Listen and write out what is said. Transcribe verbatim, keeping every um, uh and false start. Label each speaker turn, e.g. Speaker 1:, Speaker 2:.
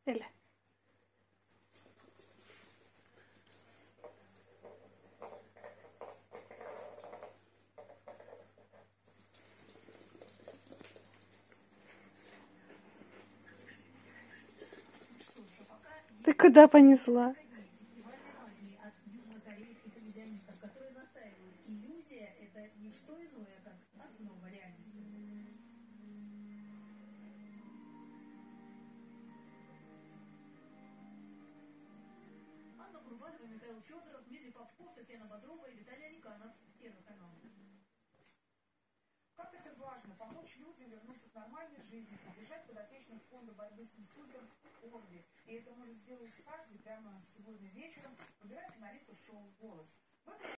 Speaker 1: Эля. Ты куда понесла?
Speaker 2: Иллюзия — это не что иное, как основа реальности. Анна Курбанова, Михаил Федоров, Дмитрий Попков, Татьяна Бодрова и Виталий Аниканов. Первый канал.
Speaker 3: Как это важно — помочь людям вернуться к нормальной жизни, поддержать подопечных фонда борьбы с инсультом Орби. И это может сделать каждый прямо сегодня вечером, выбирая финалистов шоу «Голос».